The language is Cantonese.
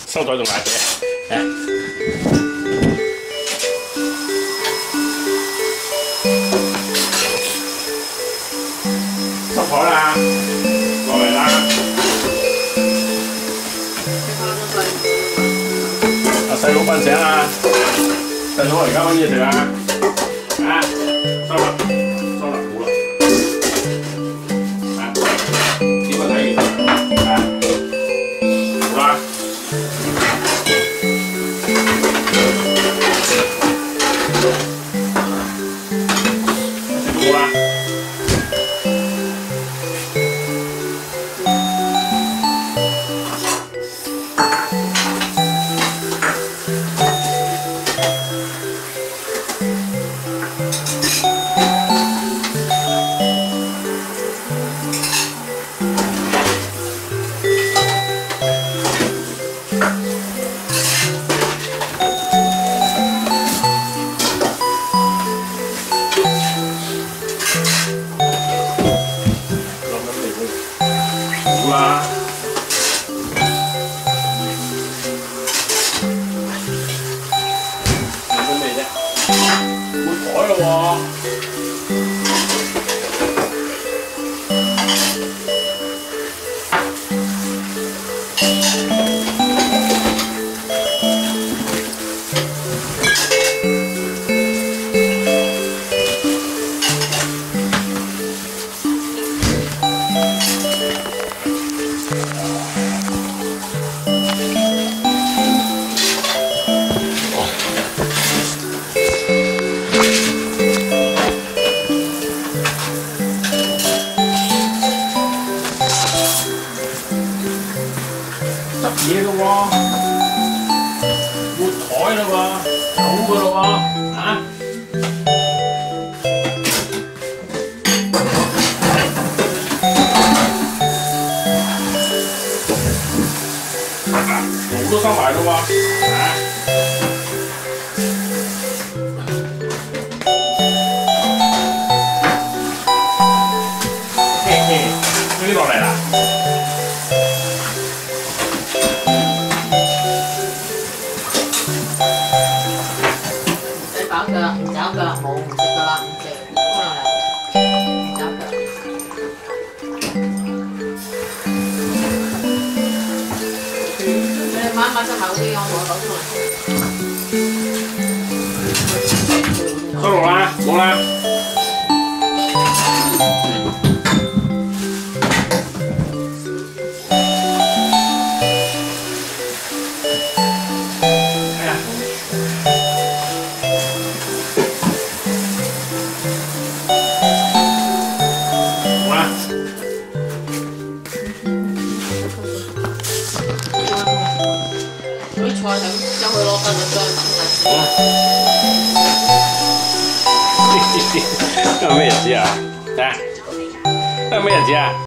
收台仲大嘅，執台啦，落嚟啦。阿細佬瞓醒啦，細佬而家揾嘢食啦，啊，收啦，收啦，好啦，啊，點個睇完，啊，好啦。 好啦，有乜味啫？抹台咯喎！執嘢咯喎，抹台啦喎，走噶咯喎，嚇！路都收埋咯喎，嚇！嘿嘿，追落嚟啦！ 找腳，唔找腳冇唔食噶啦，唔食可能嚟，唔找腳。你買隻口啲，我攞出嚟。 收爐啦，冇啦。哎呀！ 嗰啲菜係將佢攞翻咗張等陣。 今日咩日子啊？啊？今日咩日子啊？